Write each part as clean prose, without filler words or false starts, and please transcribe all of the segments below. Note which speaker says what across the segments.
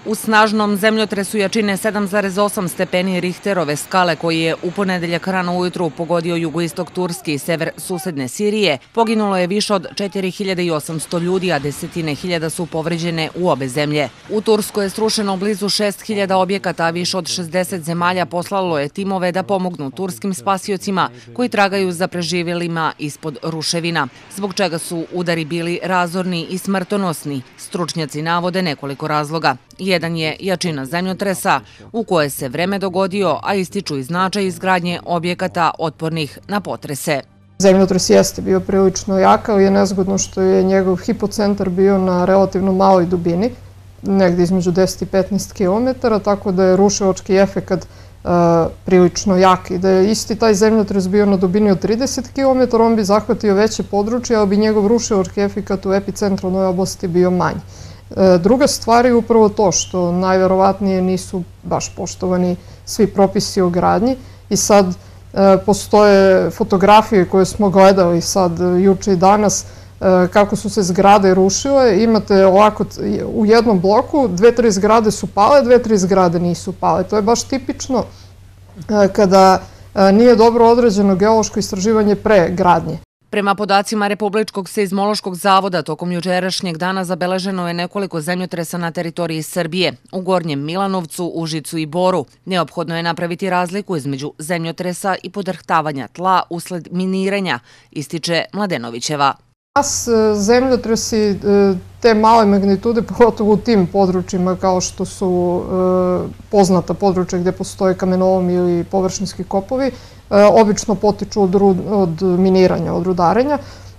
Speaker 1: U snažnom zemljotresu jačine 7,8 stepeni Richterove skale koji je u ponedeljak rano ujutru pogodio jugoistok Turske i sever susedne Sirije, poginulo je više od 4800 ljudi, a desetine hiljada su povređene u obe zemlje. U Turskoj je srušeno blizu 6000 objekata, a više od 60 zemalja poslalo je timove da pomognu turskim spasiocima koji tragaju za preživjelima ispod ruševina, zbog čega su udari bili razorni i smrtonosni. Stručnjaci navode nekoliko razloga. Jedan je jačina zemljotresa u koje se vreme dogodio, a ističu i značaj izgradnje objekata otpornih na potrese.
Speaker 2: Zemljotres jeste bio prilično jak, ali je nezgodno što je njegov hipocentar bio na relativno maloj dubini, negdje između 10 i 15 km, tako da je rušilački efekat prilično jak. I da je isti taj zemljotres bio na dubini od 30 km, on bi zahvatio veće područje, ali bi njegov rušilački efekat u epicentralnoj oblasti bio manji. Druga stvar je upravo to što najverovatnije nisu baš poštovani svi propisi o gradnji i sad postoje fotografije koje smo gledali sad juče i danas kako su se zgrade rušile. Imate ovako u jednom bloku 2-3 zgrade su pale, 2-3 zgrade nisu pale. To je baš tipično kada nije dobro određeno geološko istraživanje pre gradnje.
Speaker 1: Prema podacima Republičkog seizmološkog zavoda, tokom jučerašnjeg dana zabeleženo je nekoliko zemljotresa na teritoriji Srbije, u Gornjem Milanovcu, Užicu i Boru. Neophodno je napraviti razliku između zemljotresa i podrhtavanja tla usled miniranja, ističe Mladenovićeva.
Speaker 2: Zemljotresi te male magnitude, pogotovo u tim područjima kao što su poznata područja gdje postoje kamenolomi ili površinski kopovi, obično potiču od miniranja, od rudarenja.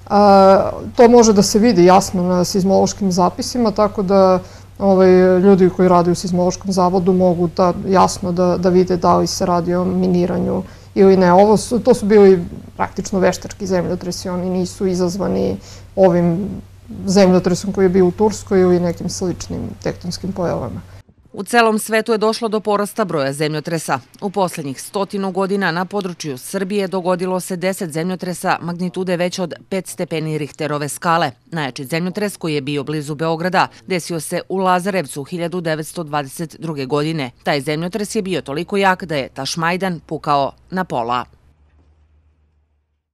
Speaker 2: To može da se vidi jasno na seizmološkim zapisima, tako da ljudi koji rade u seizmološkom zavodu mogu jasno da vide da li se radi o miniranju ili ne. To su bili praktično veštački zemljotresi, oni nisu izazvani ovim zemljotresom koji je bio u Turskoj ili nekim sličnim tektonskim pojavama.
Speaker 1: U celom svetu je došlo do porasta broja zemljotresa. U posljednjih 100 godina na području Srbije dogodilo se 10 zemljotresa magnitude već od 5 stepeni Richterove skale. Najjači zemljotres koji je bio blizu Beograda desio se u Lazarevcu 1922. godine. Taj zemljotres je bio toliko jak da je Tašmajdan pukao na pola.